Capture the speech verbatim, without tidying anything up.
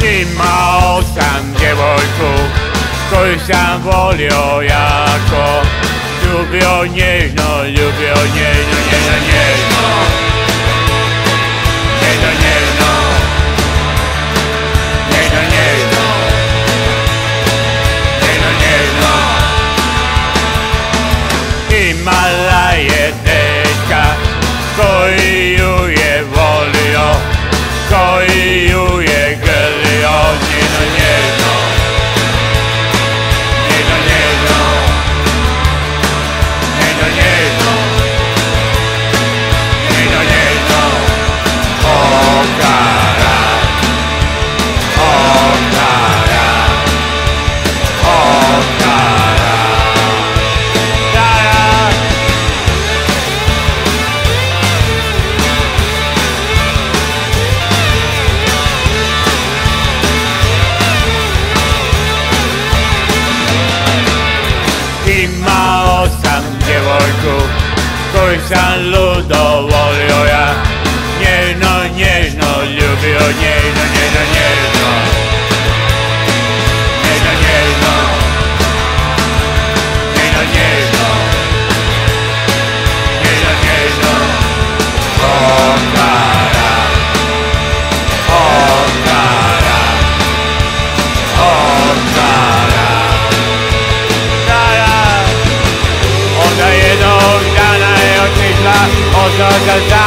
Imao sam djevojku koju sam volio jako, ljubio nježno, ljubio nježno, nježno, nježno, nježno, nježno, nježno, nježno, nježno, nježno. Imala je dečka koji ju je volio, koji ju je grlio, nježno, nježno, nježno, nježno, nježno, nježno, nježno, nježno. Okara, okara, okara, dara. Imao sam djevojku koju sam ludo volio ja, nježno, nježno, ljubio nježno, nježno, nježno, nježno, nježno, nježno, nježno, nježno, nježno. Okara, okara, okara, dara. Onda jednog dana je otišla, ostala